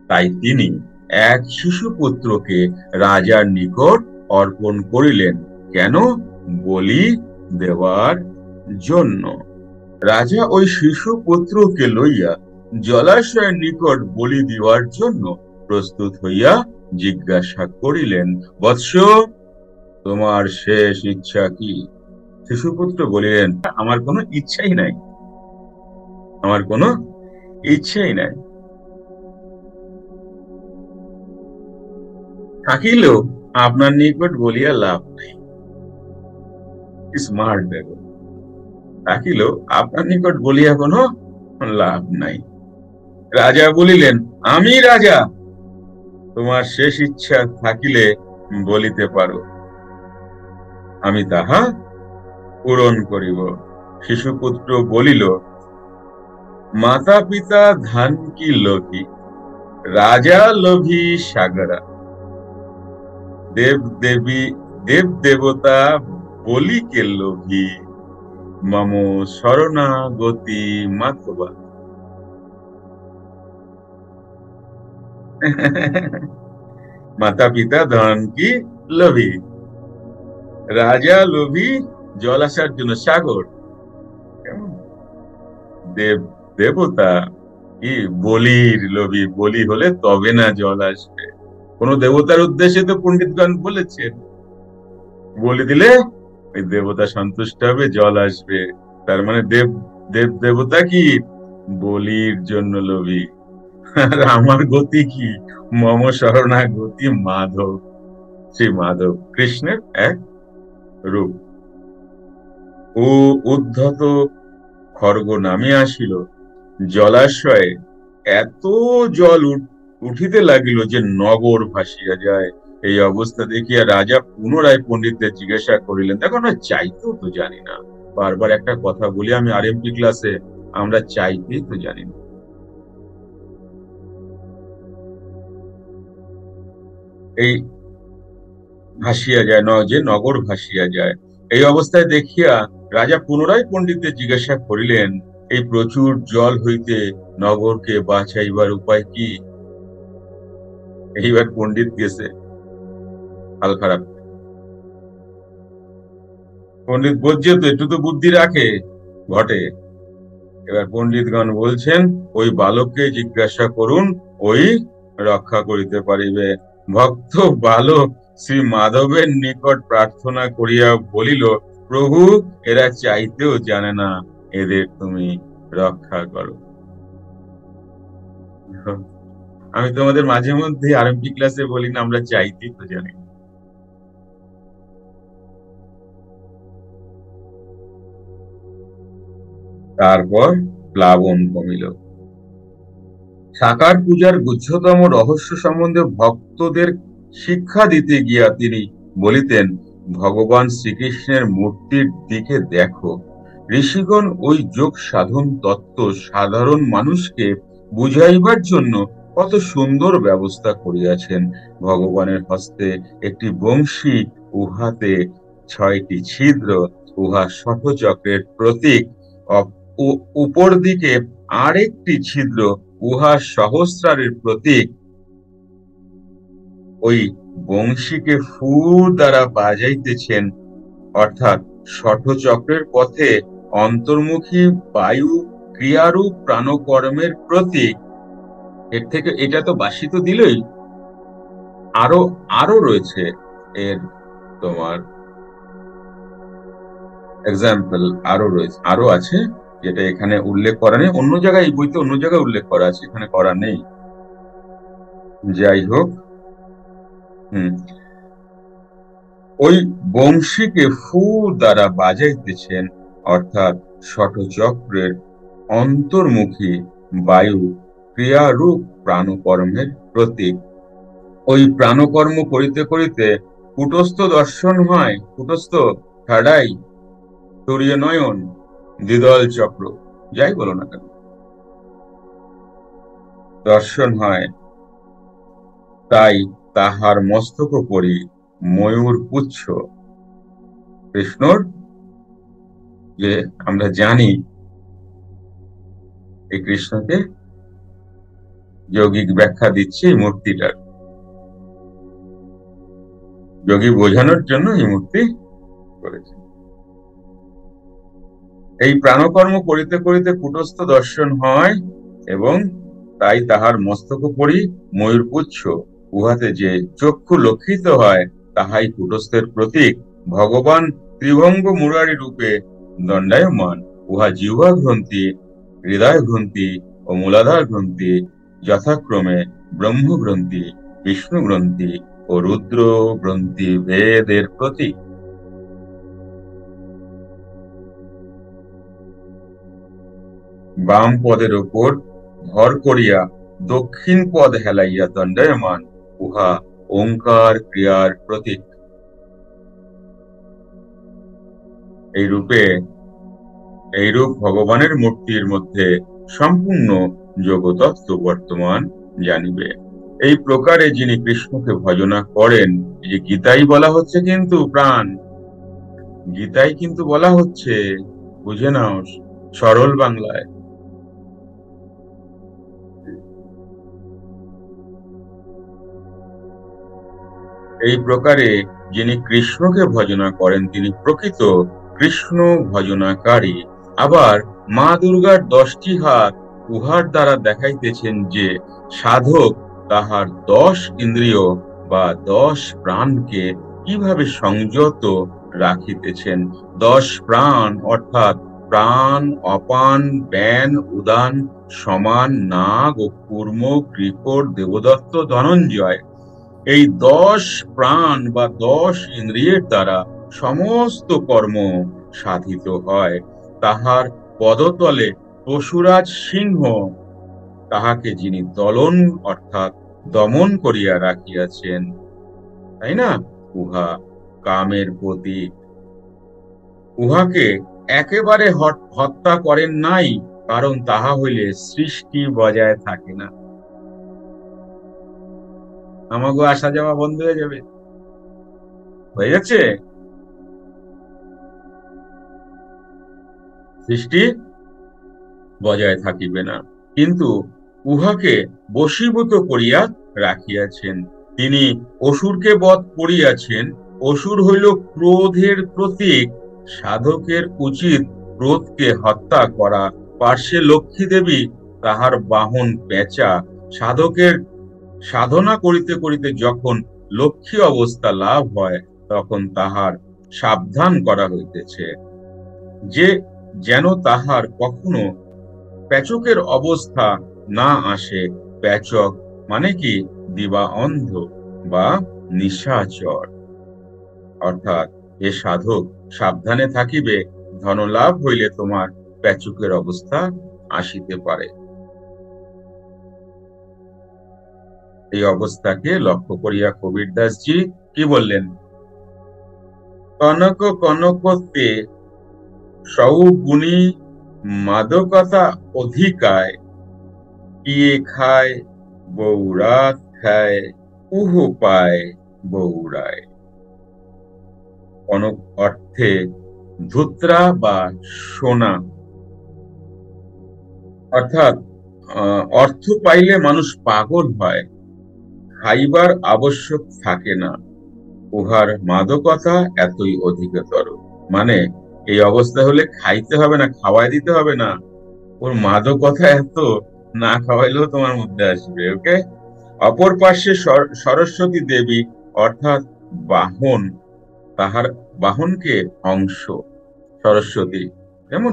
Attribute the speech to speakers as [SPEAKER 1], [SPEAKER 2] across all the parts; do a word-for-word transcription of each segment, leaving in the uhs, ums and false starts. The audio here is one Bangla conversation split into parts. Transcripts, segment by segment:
[SPEAKER 1] তাই তিনি এক শিশুপুত্রকে রাজার নিকট অর্পণ করিলেন। কেন? বলি দেওয়ার জন্য। রাজা ওই শিশুপুত্রকে লইয়া জলাশয়ের নিকট বলি দেওয়ার জন্য প্রস্তুত হইয়া জিজ্ঞাসা করিলেন, বৎস, তোমার শেষ ইচ্ছা কি? শিশুপুত্র বলিলেন, আমার কোনো ইচ্ছাই নাই, আমার কোনো ইচ্ছাই নাই। থাকিলেও আপনার নিকট বলিয়া লাভ নাই। স্মার্ট দেখো, থাকিলেও আপনার নিকট বলিয়া কোনো লাভ নাই। রাজা বলিলেন, আমি রাজা, তোমার শেষ ইচ্ছা থাকিলে বলিতে পারো, আমি তাহা পূরণ করিব। শিশুপুত্র বলিল, মাতা পিতা ধান কি লোভী, রাজা লোভী সাগরা, দেব দেবী দেব দেবতা বলিকে লোভী, মম শরণাগতি মাধবা। মাতা পিতা ধন কি লোভী, রাজা লোভী জল আসার জন্য সাগর, দেব দেবতা কি বলির লোভী, বলি হলে তবে না জল আসবে। কোন দেবতার উদ্দেশ্যে তো পণ্ডিতগণ বলেছেন, বলি দিলে ওই দেবতা সন্তুষ্ট হবে, জল আসবে। তার মানে দেব দেব দেবতা কি বলির জন্য লোভী। আর আমার গতি কি? মম শরণাগতি মাধব। শ্রী মাধব কৃষ্ণের এক রূপ। ও উদ্ধত খর্গ নামে আসিল জলাশয়ে, এত জল উঠিতে লাগিল যে নগর ভাসিয়া যায়। এই অবস্থা দেখিয়া রাজা পুনরায় পণ্ডিতদের জিজ্ঞাসা করিলেন, দেখো আমরা চাইতেও তো জানি না। বারবার একটা কথা বলি আমি আর এম পি ক্লাসে, আমরা চাইতেই তো জানি না। এই ভাসিয়া যায়, ন যে নগর ভাসিয়া যায়। এই অবস্থায় দেখিয়া রাজা পুনরায় পণ্ডিতদের জিজ্ঞাসা করিলেন, এই প্রচুর জল হইতে নগরকে বাঁচাইবার উপায় কি? এইবার পণ্ডিত গেছে হাল খারাপ। পণ্ডিত বলছে তো একটু তো বুদ্ধি রাখে, ঘটে। এবার পণ্ডিতগণ বলছেন, ওই বালককে জিজ্ঞাসা করুন, ওই রক্ষা করিতে পারিবে। ভক্ত বালক শ্রী মাধবের নিকট প্রার্থনা করিয়া বলিল, প্রভু, এরা চাইতেও জানে না, এদের তুমি রক্ষা করো। আমি তোমাদের মাঝে মধ্যে আর এম পি ক্লাসে বলি না, আমরা চাইতেই তো জানি। তারপর প্লাবন কমিল। সাকার পূজার গুহ্যতম রহস্য সম্বন্ধে ভক্তদের শিক্ষা দিতে গিয়া তিনি বলিতেন, ভগবান শ্রীকৃষ্ণের মূর্তির দিকে দেখো। ঋষিগণ ওই যোগ সাধন তত্ত্ব সাধারণ মানুষকে বুঝাইবার জন্য কত সুন্দর ব্যবস্থা করিয়াছেন। ভগবানের হস্তে একটি বংশী, উহাতে ছয়টি ছিদ্র, উহা শতচক্রের প্রতীক। উপর দিকে আরেকটি ছিদ্র, উহা সহস্রারের প্রতীক। ওই বংশীকে ফুর দ্বারা বাজাইতেছেন, অর্থাৎ ষটচক্রের পথে অন্তর্মুখী বায়ু ক্রিয়ারূপ প্রাণকর্মের প্রতীক। এর থেকে এটা তো বাসি তো দিলই, আরো আরো রয়েছে এর তোমার এক্সাম্পল, আরো রয়েছে, আরো আছে, যেটা এখানে উল্লেখ করা নেই। অন্য জায়গায় এই বইতে অন্য জায়গায় উল্লেখ করা আছে, এখানে করা নেই। যাই হোক, হম ওই বংশীকে ফুর দ্বারা বাজাইতেছেন, অর্থাৎ ষটচক্রের অন্তর্মুখী বায়ু ক্রিয়ারূপ প্রাণকর্মের প্রতীক। ওই প্রাণকর্ম করিতে করিতে কুটস্থ দর্শন হয়। কুটস্থ ঠাডাই, তুরীয় নয়ন, দ্বিদল চক্র, যাই বলো না কেন, দর্শন হয়। তাই তাহার মস্তক পরি ময়ূর পুচ্ছ। কৃষ্ণর যে আমরা জানি, এই কৃষ্ণকে যৌগিক ব্যাখ্যা দিচ্ছে এই মূর্তিটার। যোগী বোঝানোর জন্য এই মূর্তি করেছে। এই প্রাণকর্ম করিতে করিতে কূটস্থ দর্শন হয়, এবং তাই তাহার মস্তকোপরি ময়ূরপুচ্ছ, উহাতে যে চক্ষু লক্ষিত হয় তাহাই কূটস্থের প্রতীক। ভগবান ত্রিভঙ্গ মুরারি রূপে দণ্ডায়মান। উহা জিহ্বা গ্রন্থি, হৃদয় গ্রন্থি ও মূলাধার গ্রন্থি যথাক্রমে ব্রহ্ম গ্রন্থি, বিষ্ণু গ্রন্থি ও রুদ্র গ্রন্থি ভেদের প্রতীক। বাম পদের উপর ভর করিয়া দক্ষিণ পদ হেলাইয়া দণ্ডায়মান, উহা ওঙ্কার ক্রিয়ার প্রতীক। এই রূপে এইরূপ ভগবানের মূর্তির মধ্যে সম্পূর্ণ যোগতত্ত্ব বর্তমান জানিবে। এই প্রকারে যিনি কৃষ্ণকে ভজনা করেন, যে গীতাই বলা হচ্ছে, কিন্তু প্রাণ গীতাই কিন্তু বলা হচ্ছে, বুঝে নাও সরল বাংলায়। এই প্রকারে যিনি কৃষ্ণকে ভজনা করেন তিনি প্রকৃত কৃষ্ণ ভজনাকারী। আবার মা দুর্গার দশটি হাত উহার দ্বারা দেখাইতেছেন যে সাধক তাহার দশ ইন্দ্রিয় বা দশ প্রাণকে কিভাবে সংযত রাখিতেছেন। দশ প্রাণ অর্থাৎ প্রাণ, অপান, ব্যান, উদান, সমান, নাগ ও কূর্ম, কৃকর, দেবদত্ত, ধনঞ্জয়, এই দশ প্রাণ বা দশ ইন্দ্রিয়ের দ্বারা সমস্ত কর্ম সাধিত হয়। তাহার পদতলে পশুরাজ সিংহ, তাহাকে যিনি দলন অর্থাৎ দমন করিয়া রাখিয়াছেন, তাই না, উহা কামের প্রতীক। উহাকে একেবারে হত্যা করেন নাই, কারণ তাহা হইলে সৃষ্টি বজায় থাকে না। আমাগো আসা যাওয়া বন্ধ হয়ে যাবে, হয়ে যাচ্ছে, সৃষ্টি বজায় থাকিবে না। কিন্তু উহাকে বশীভূত করিয়া রাখিয়াছেন। তিনি অসুরকে বধ করিয়াছেন। অসুর হইল ক্রোধের প্রতীক। সাধকের উচিত ক্রোধকে হত্যা করা। পার্শ্বে লক্ষ্মী দেবী, তাহার বাহন পেঁচা। সাধকের সাধনা করিতে করিতে যখন লক্ষ্মী অবস্থা লাভ হয়, তখন তাহার সাবধান করা হইতেছে যে যেন তাহার কখনো পেচকের অবস্থা না আসে। পেচক মানে কি? দিবা অন্ধ বা নিশাচর। অর্থাৎ এ সাধক সাবধানে থাকিবে, ধনলাভ হইলে তোমার পেচকের অবস্থা আসিতে পারে। এই অবস্থাকে লক্ষ্য করিয়া কবিরদাসজি কি বললেন? কনক কনকতে সৌগুণী মাদকতা অধিকায়, পিয়ে খায় বৌরাত খায়, উহ পায় বৌরায়। কনক অর্থে ধুত্রা বা সোনা, অর্থাৎ অর্থ পাইলে মানুষ পাগল হয়, খাইবার আবশ্যক থাকে না, উহার মাদকতা এতই অধিকতর। মানে এই অবস্থা হলে খাইতে হবে না, খাওয়াই দিতে হবে না, ওর মাদকতা এত, না খাওয়াইলেও তোমার মধ্যে আসবে। ওকে। অপর পার্শ্বে সরস্বতী দেবী অর্থাৎ বাহন, তাহার বাহনকে অংশ সরস্বতী। যেমন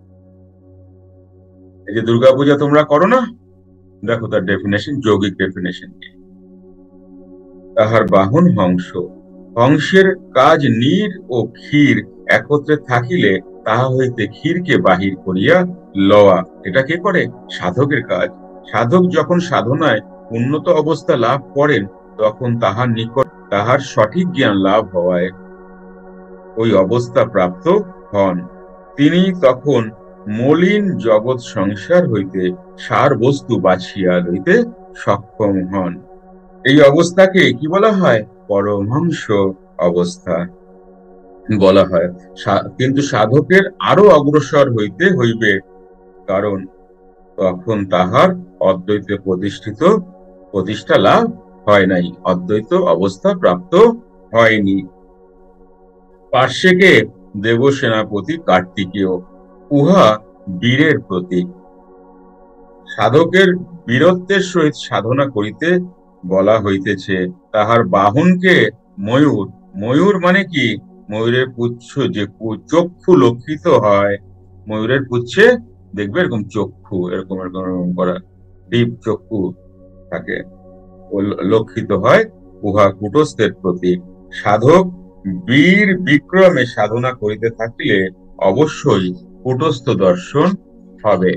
[SPEAKER 1] এই যে দুর্গাপূজা তোমরা করো না, দেখো তার ডেফিনেশন, যৌগিক ডেফিনেশন কি? তাহার বাহন হংস। হংসের কাজ নীর ও ক্ষীর একত্রে থাকিলে তাহা হইতে ক্ষীরকে বাহির করিয়া লওয়া। এটা কে করে? সাধকের কাজ। সাধক যখন সাধনায় উন্নত অবস্থা লাভ করেন, তখন তাহার নিকট তাহার সঠিক জ্ঞান লাভ হওয়ায় ওই অবস্থা প্রাপ্ত হন। তিনি তখন মলিন জগৎ সংসার হইতে সার বস্তু বাছিয়া লইতে সক্ষম হন। এই অবস্থাকে কি বলা হয়? পরমহংস অবস্থা বলা হয়। কিন্তু সাধকের আরো অগ্রসর হইতে হইবে, কারণ তখন তাহার অদ্বৈতে প্রতিষ্ঠিত প্রতিষ্ঠা লাভ হয় নাই, অদ্বৈত অবস্থা প্রাপ্ত হয়নি। পার্শ্বেকে দেবসেনাপতি কার্তিকেয়, উহা বীরের প্রতীক। সাধকের বীরত্বের সহিত সাধনা করিতে বলা হইতেছে। তাহার বাহনকে ময়ূর। ময়ূর মানে কি? ময়ূরের পুচ্ছ, যে চক্ষু লক্ষিত হয়, ময়ূরের পুচ্ছে দেখবে এরকম চক্ষু, এরকম এরকম এরকম করা ডিপ চক্ষু থাকে, লক্ষিত হয়, উহা কুটস্থের প্রতীক। সাধক বীর বিক্রমে সাধনা করিতে থাকিলে অবশ্যই কুটস্থ দর্শন হবে।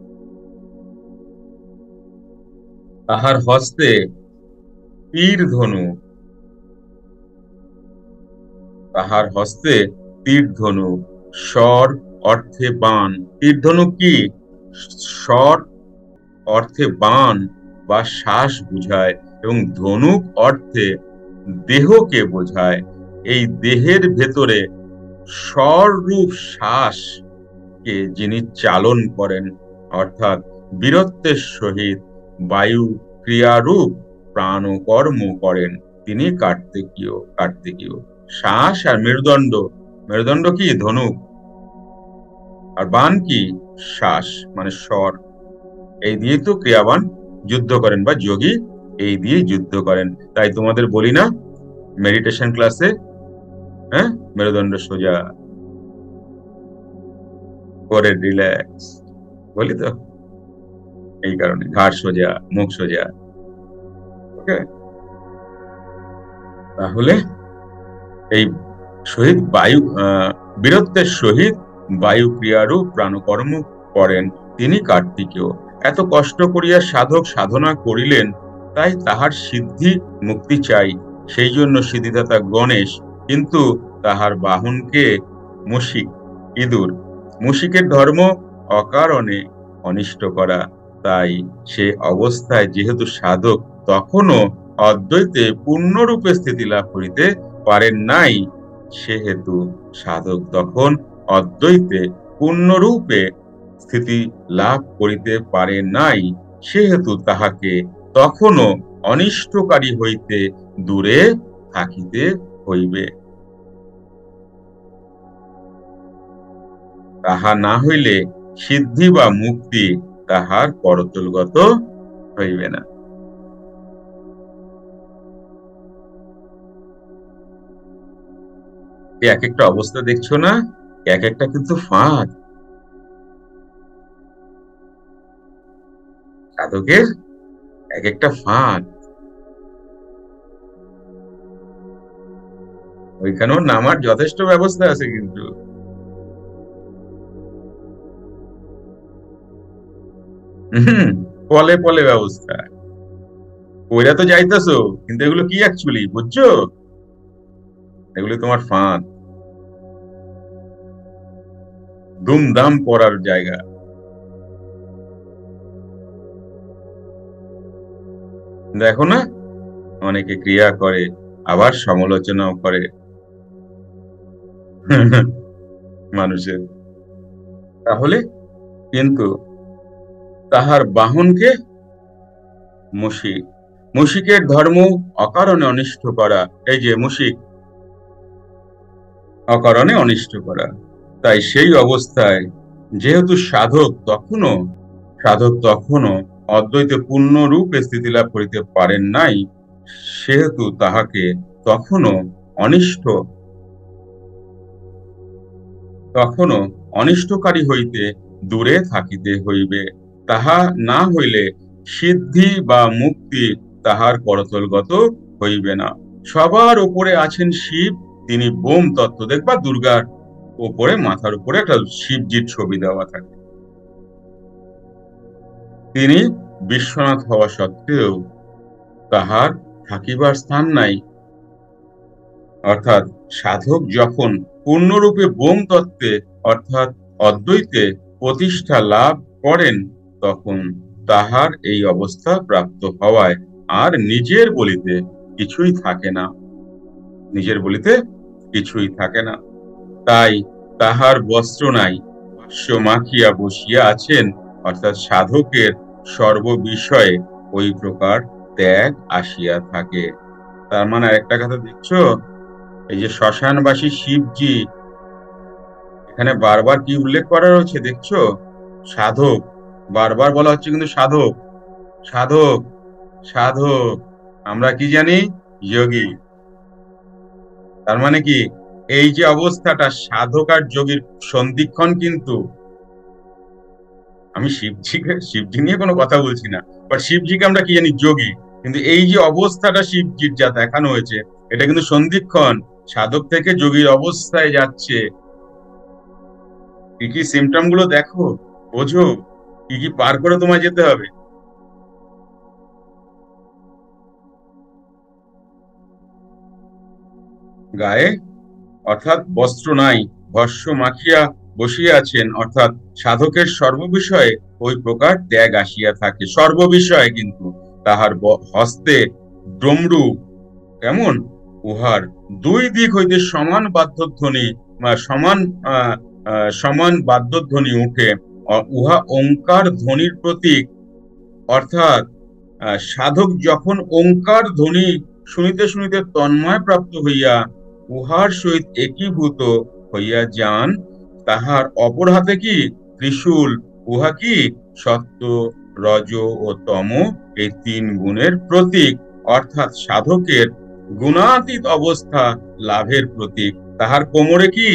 [SPEAKER 1] তাহার হস্তে তীর ধনু, তাহার হস্তে তীর ধনু, স্বর অর্থে বাণ। তীর ধনু কি? স্বর অর্থে বাণ বা শ্বাস বুঝায়, এবং ধনুক অর্থে দেহকে বোঝায়। এই দেহের ভেতরে স্বরূপ শ্বাস কে যিনি চালন করেন, অর্থাৎ বীরত্বের সহিত বায়ু ক্রিয়ারূপ প্রাণকর্ম করেন, তিনি কার্তিকেয়। কার্তিকেয় শ্বাস আর মেরুদণ্ড, মেরুদণ্ড কি? ধনুক। আর বাণ কি? শ্বাস মানে স্বর। এই দিয়ে তো ক্রিয়াবান যুদ্ধ করেন, বা যোগী এই দিয়ে যুদ্ধ করেন। তাই তোমাদের বলি না মেডিটেশন ক্লাসে, হ্যাঁ, মেরুদণ্ড সোজা করে রিল্যাক্স বলি তো, এই কারণে ঘাড় সোজা, মুখ সোজা। ওকে, তাহলে এই সহিত বায়ু বীরত্বের সহিত বায়ু ক্রিয়ারূপ প্রাণকর্ম করেন, তিনি কার্তিকেয়। এত কষ্ট করিয়া সাধক সাধনা করিলেন, তাই তাহার সিদ্ধি মুক্তি চাই। সেই জন্য সিদ্ধিদাতা গণেশ, কিন্তু তাহার বাহনকে মুশিক, ইঁদুর। মুশিকের ধর্ম অকারণে অনিষ্ট করা। তাই সে অবস্থায় যেহেতু সাধক তখনও অদ্বৈতে পূর্ণরূপে স্থিতি লাভ করিতে পারেন নাই, সেহেতু সাধক তখন অদ্বৈতে পূর্ণরূপে স্থিতি লাভ করিতে পারে নাই, সেহেতু তাহাকে তখনও অনিষ্টকারী হইতে দূরে থাকিতে হইবে। তাহা না হইলে সিদ্ধি বা মুক্তি তাহার করতলগত হইবে না। এক একটা অবস্থা দেখছো না, এক একটা কিন্তু ফাঁদ সাধকের, এক একটা ফাঁদ। ওইখানেও নামার যথেষ্ট ব্যবস্থা আছে, কিন্তু হম পলে পলে ব্যবস্থা। ওইরা তো যাইতেছো, কিন্তু এগুলো কি অ্যাকচুয়ালি বুঝছো? এগুলো তোমার ফাঁদ, দুমদাম পড়ার জায়গা। দেখো না, অনেকে ক্রিয়া করে আবার সমালোচনাও করে মানুষের। তাহলে কিন্তু তাহার বাহনকে মুশিক। মুশিকের ধর্ম অকারণে অনিষ্ট করা। এই যে মুশিক, অকারণে অনিষ্ট করা। তাই সেই অবস্থায় যেহেতু সাধক তখনও সাধক তখনও অদ্বৈতে পূর্ণরূপে স্থিতি লাভ করিতে পারেন নাই, সেহেতু তাহাকে তখনও অনিষ্ট তখনও অনিষ্টকারী হইতে দূরে থাকিতে হইবে। তাহা না হইলে সিদ্ধি বা মুক্তি তাহার করতলগত হইবে না। সবার উপরে আছেন শিব, তিনি বোম তত্ত্ব। দেখবা দুর্গার উপরে, মাথার উপরে একটা শিবজির ছবি দেওয়া থাকে। তিনি বিশ্বনাথ হওয়া সত্ত্বেও তাহার থাকিবার স্থান নাই। অর্থাৎ সাধক যখন পূর্ণরূপে বোম তত্ত্বে অর্থাৎ অদ্বৈতে প্রতিষ্ঠা লাভ করেন, তখন তাহার এই অবস্থা প্রাপ্ত হওয়ায় আর নিজের বলিতে কিছুই থাকে না, নিজের বলিতে কিছুই থাকে না। তাই তাহার বস্ত্র নাই, ভাষ্য মাখিয়া বসিয়া আছেন। অর্থাৎ সাধকের সর্ববিষয়ে ওই প্রকার ত্যাগ আসিয়া থাকে। তার মানে আরেকটা কথা দেখছো, এই যে শ্মশানবাসী শিবজি, এখানে বারবার কি উল্লেখ করা রয়েছে দেখছো? সাধক, বারবার বলা হচ্ছে কিন্তু সাধক, সাধক, সাধক। আমরা কি জানি? যোগী। তার মানে কি, এই যে অবস্থাটা সাধক আর যোগীর সন্ধিক্ষণ কিন্তু, আমি শিবজিকে শিবজি নিয়ে কোনো কথা বলছি না, বাট শিবজিকে আমরা কি জানি? যোগী। কিন্তু এই যে অবস্থাটা শিবজির যা দেখানো হয়েছে, এটা কিন্তু সন্ধিক্ষণ, সাধক থেকে যোগীর অবস্থায় যাচ্ছে। কি কি সিমটম গুলো দেখো, বোঝো কি কি পার করে তোমায় যেতে হবে। গায়ে অর্থাৎ বস্ত্র নাই, ভস্য মাখিয়া বসিয়া আছেন, অর্থাৎ সাধকের সর্ববিষয়ে ওই প্রকার ত্যাগ আসিয়া থাকে। সর্ববিষয়ে কিন্তু তাহার হস্তে ডমরু, কেমন? উহার দুই দিক হইতে সমান বাদ্যধ্বনি, সমান আহ সমান বাদ্যধ্বনি উঠে, উহা ওঙ্কার ধ্বনির প্রতীক। অর্থাৎ সাধক যখন ওঙ্কার ধ্বনি শুনিতে শুনিতে তন্ময় প্রাপ্ত হইয়া উহার সহিত একীভূত হইয়া যান, তাহার অপর হাতে কি? ত্রিশূল। উহা কি? সত্য, রজ ও তম এই তিন গুণের প্রতীক, অর্থাৎ সাধকের গুণাতীত অবস্থা লাভের প্রতীক। তাহার কোমরে কি?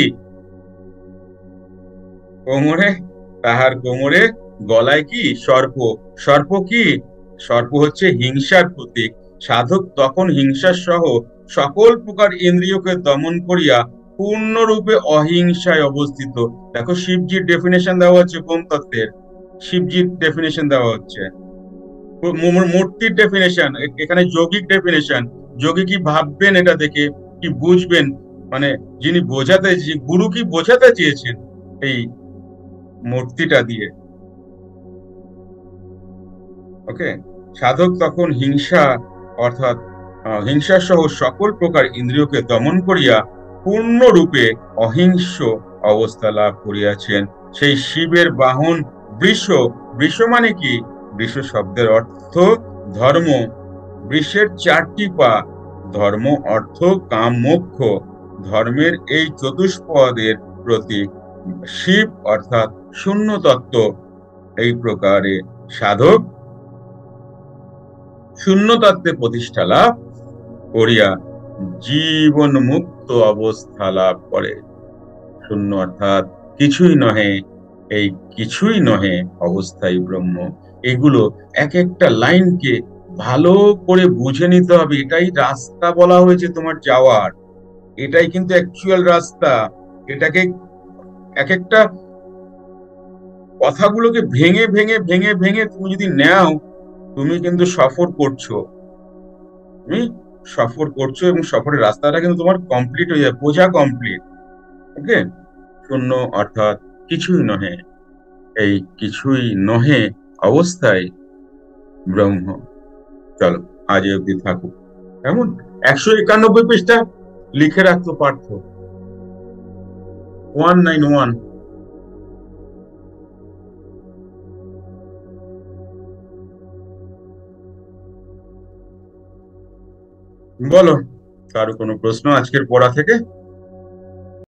[SPEAKER 1] কোমরে, তাহার কোমরে, গলায় কি? সর্প। সর্প কি? সর্প হচ্ছে হিংসার প্রতীক। সাধক তখন হিংসা সহ সকল প্রকার ইন্দ্রিয়কে দমন করিয়া পূর্ণরূপে অহিংসায় অবস্থিত। দেখো শিবজির ডেফিনেশন দেওয়া হচ্ছে কোন তত্ত্বের? শিবজির ডেফিনেশন দেওয়া হচ্ছে, মূর্তির ডেফিনেশন, এখানে যৌগিক ডেফিনেশন। যোগী কি ভাববেন এটা দেখে, কি বুঝবেন, মানে যিনি বোঝাতে, গুরু কি বোঝাতে চেয়েছেন এই মূর্তিটা দিয়ে। ওকে, সাধক তখন হিংসা অর্থাৎ হিংসা সহ সকল প্রকার ইন্দ্রিয়কে দমন করিয়া পূর্ণরূপে অহিংস অবস্থা লাভ করিয়াছেন। সেই শিবের বাহন বৃষ। বৃষ মানে কি? বৃষ শব্দের অর্থ ধর্ম। বৃষের চারটি পা, ধর্ম, অর্থ, কাম, মোক্ষ। ধর্মের এই চতুষ্পদের প্রতীক শিব, অর্থাৎ শূন্য তত্ত্ব। এই প্রকারে সাধক শূন্য তত্ত্বে প্রতিষ্ঠা লাভ করিয়া জীবন মুক্ত অবস্থা লাভ করে। শূন্য অর্থাৎ কিছুই নহে, এই কিছুই নহে অবস্থাই ব্রহ্ম। এগুলো এক একটা লাইনকে ভালো করে বুঝে নিতে হবে। এটাই রাস্তা বলা হয়েছে তোমার যাওয়ার, এটাই কিন্তু অ্যাকচুয়াল রাস্তা। এটাকে এক একটা কথাগুলোকে ভেঙে ভেঙে ভেঙে ভেঙে তুমি যদি নাও, তুমি কিন্তু সফর করছো, তুমি সফর করছো, এবং সফরের রাস্তাটা কিন্তু তোমার কমপ্লিট হয়ে যাবে, বোঝা কমপ্লিট। ওকে, শূন্য অর্থাৎ কিছুই নহে, এই কিছুই নহে অবস্থায় ব্রহ্ম। চলো আজ অব্দি থাকুক। এমন একশো একানব্বই পৃষ্ঠা লিখে রাখতো পার্থ, ওয়ান নাইন ওয়ান। বলো, কারো কোনো প্রশ্ন আজকের পড়া থেকে?